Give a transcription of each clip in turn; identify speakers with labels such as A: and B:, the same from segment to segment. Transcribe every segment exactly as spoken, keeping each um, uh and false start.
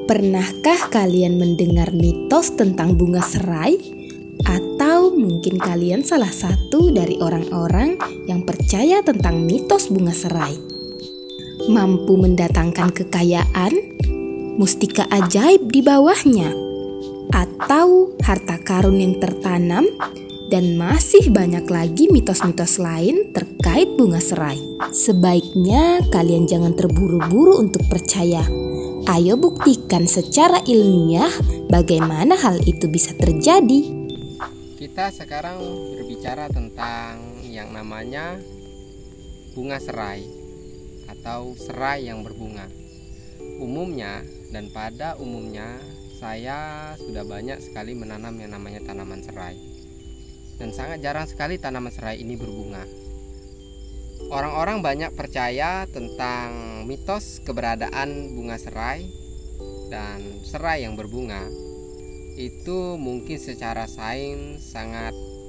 A: Pernahkah kalian mendengar mitos tentang bunga serai? Atau mungkin kalian salah satu dari orang-orang yang percaya tentang mitos bunga serai? Mampu mendatangkan kekayaan, mustika ajaib di bawahnya, atau harta karun yang tertanam, dan masih banyak lagi mitos-mitos lain terkait bunga serai. Sebaiknya kalian jangan terburu-buru untuk percaya. Ayo buktikan secara ilmiah bagaimana hal itu bisa terjadi.
B: Kita sekarang berbicara tentang yang namanya bunga serai atau serai yang berbunga. Umumnya dan pada umumnya saya sudah banyak sekali menanam yang namanya tanaman serai. Dan sangat jarang sekali tanaman serai ini berbunga. Orang-orang banyak percaya tentang mitos keberadaan bunga serai dan serai yang berbunga. Itu mungkin secara sains sangat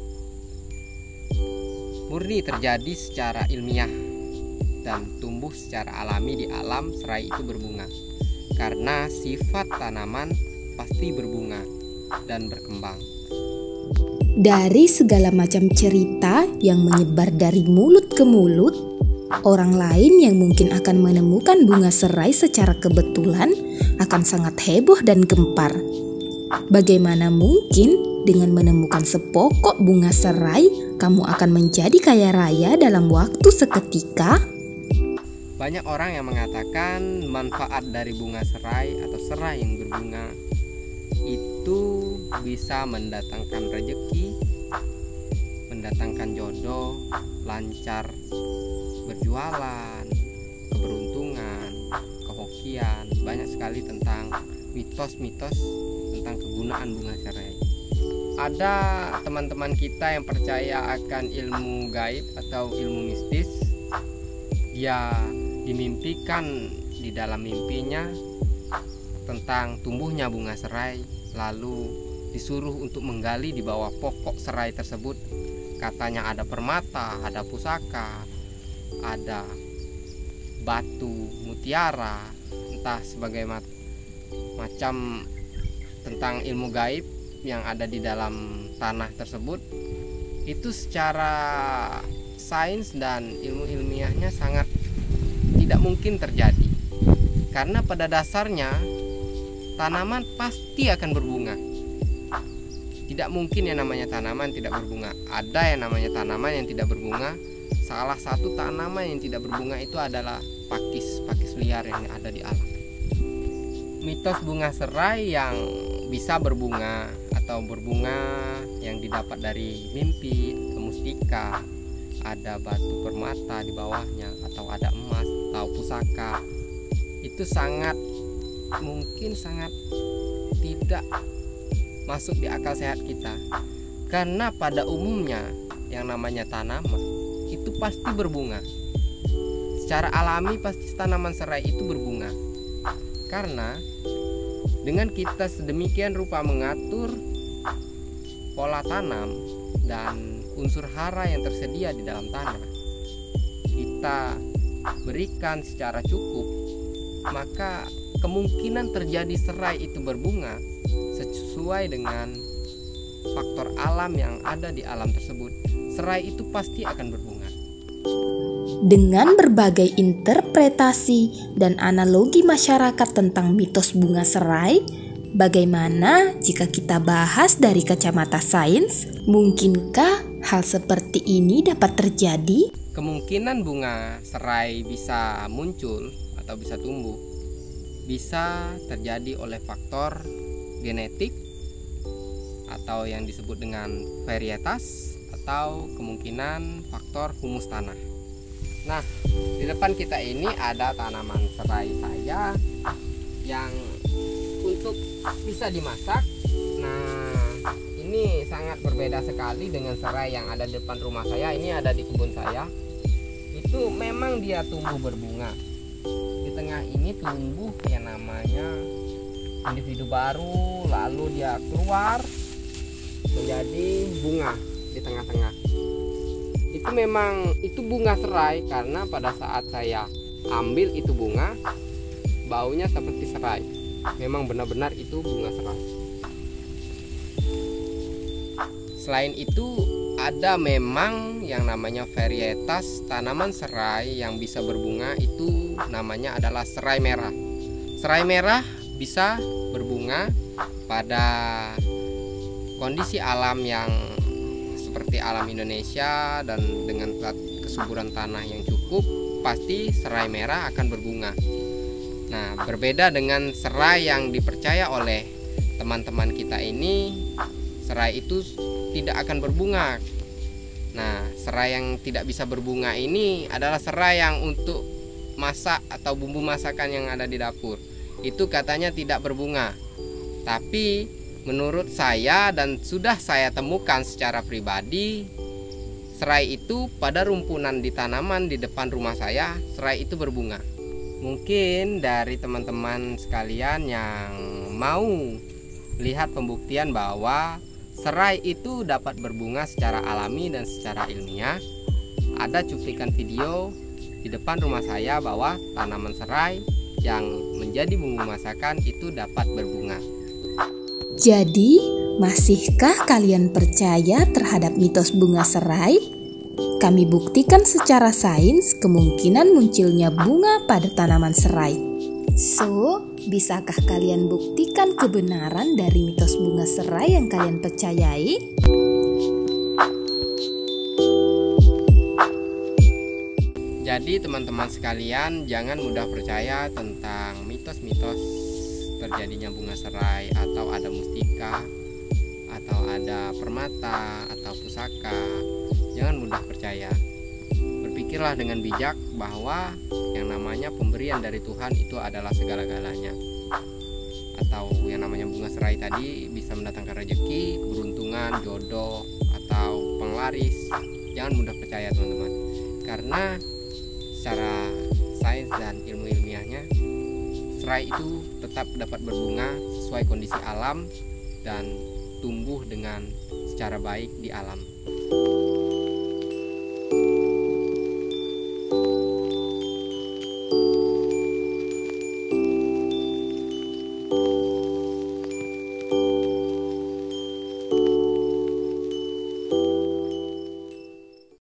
B: murni terjadi secara ilmiah dan tumbuh secara alami di alam serai itu berbunga. Karena sifat tanaman pasti berbunga dan berkembang.
A: Dari segala macam cerita yang menyebar dari mulut ke mulut, orang lain yang mungkin akan menemukan bunga serai secara kebetulan akan sangat heboh dan gempar. Bagaimana mungkin dengan menemukan sepokok bunga serai, kamu akan menjadi kaya raya dalam waktu seketika?
B: Banyak orang yang mengatakan manfaat dari bunga serai atau serai yang berbunga itu bisa mendatangkan rezeki, mendatangkan jodoh, lancar berjualan, keberuntungan, kehokian. Banyak sekali tentang mitos-mitos tentang kegunaan bunga serai. Ada teman-teman kita yang percaya akan ilmu gaib atau ilmu mistis. Dia dimimpikan di dalam mimpinya tentang tumbuhnya bunga serai, lalu disuruh untuk menggali di bawah pokok serai tersebut. Katanya ada permata, ada pusaka, ada batu mutiara, entah sebagai macam tentang ilmu gaib yang ada di dalam tanah tersebut. Itu secara sains dan ilmu ilmiahnya sangat tidak mungkin terjadi, karena pada dasarnya tanaman pasti akan berbunga. Tidak mungkin yang namanya tanaman tidak berbunga. Ada yang namanya tanaman yang tidak berbunga. Salah satu tanaman yang tidak berbunga itu adalah pakis, pakis liar yang ada di alam. Mitos bunga serai yang bisa berbunga atau berbunga yang didapat dari mimpi, mustika, ada batu permata di bawahnya, atau ada emas atau pusaka, itu sangat mungkin sangat tidak masuk di akal sehat kita. Karena pada umumnya yang namanya tanaman itu pasti berbunga. Secara alami pasti tanaman serai itu berbunga. Karena dengan kita sedemikian rupa mengatur pola tanam dan unsur hara yang tersedia di dalam tanah, kita berikan secara cukup, maka kemungkinan terjadi serai itu berbunga sesuai dengan faktor alam yang ada di alam tersebut. Serai itu pasti akan berbunga.
A: Dengan berbagai interpretasi dan analogi masyarakat tentang mitos bunga serai, bagaimana jika kita bahas dari kacamata sains? Mungkinkah hal seperti ini dapat terjadi?
B: Kemungkinan bunga serai bisa muncul atau bisa tumbuh bisa terjadi oleh faktor genetik atau yang disebut dengan varietas, atau kemungkinan faktor humus tanah. Nah, di depan kita ini ada tanaman serai saya yang untuk bisa dimasak. Nah, ini sangat berbeda sekali dengan serai yang ada di depan rumah saya. Ini ada di kebun saya. Itu memang dia tumbuh berbunga. Di tengah ini tumbuh yang namanya individu baru, lalu dia keluar menjadi bunga di tengah-tengah. Itu memang itu bunga serai, karena pada saat saya ambil itu bunga, baunya seperti serai. memang benar-benar itu bunga serai. Selain itu ada memang yang namanya varietas tanaman serai yang bisa berbunga, itu namanya adalah serai merah. Serai merah bisa berbunga pada kondisi alam yang seperti alam Indonesia dan dengan kesuburan tanah yang cukup, pasti serai merah akan berbunga. Nah, berbeda dengan serai yang dipercaya oleh teman-teman kita ini, serai itu tidak akan berbunga. Nah, serai yang tidak bisa berbunga ini adalah serai yang untuk masak atau bumbu masakan yang ada di dapur. Itu katanya tidak berbunga. Tapi menurut saya dan sudah saya temukan secara pribadi, serai itu pada rumpunan di tanaman di depan rumah saya, serai itu berbunga. Mungkin dari teman-teman sekalian yang mau lihat pembuktian bahwa serai itu dapat berbunga secara alami dan secara ilmiah, ada cuplikan video di depan rumah saya bahwa tanaman serai yang menjadi bumbu masakan itu dapat berbunga.
A: Jadi, masihkah kalian percaya terhadap mitos bunga serai? Kami buktikan secara sains kemungkinan munculnya bunga pada tanaman serai. So, bisakah kalian buktikan kebenaran dari mitos bunga serai yang kalian percayai?
B: Jadi teman-teman sekalian, jangan mudah percaya tentang mitos-mitos terjadinya bunga serai, atau ada mustika, atau ada permata, atau pusaka. Jangan mudah percaya. Berpikirlah dengan bijak bahwa yang namanya pemberian dari Tuhan itu adalah segala-galanya. Atau yang namanya bunga serai tadi bisa mendatangkan rezeki, keberuntungan, jodoh, atau penglaris. Jangan mudah percaya teman-teman, karena secara sains dan ilmu ilmiahnya, serai itu tetap dapat berbunga sesuai kondisi alam dan tumbuh dengan secara baik di alam.